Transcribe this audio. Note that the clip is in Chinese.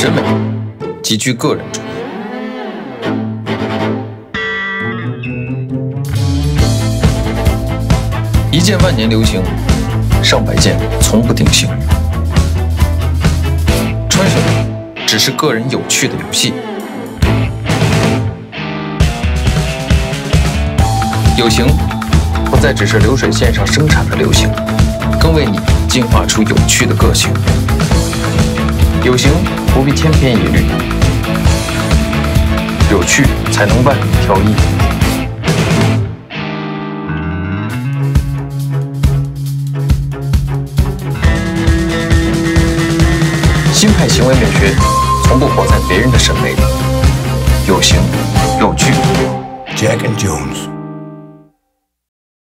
审美极具个人主义。一件万年流行，上百件从不定型。穿什么只是个人有趣的游戏。有型不再只是流水线上生产的流行，更为你进化出有趣的个性。有型不必千篇一律，有趣才能万里挑一。新派行为美学从不活在别人的审美里，有型有趣。 Jack and Jones.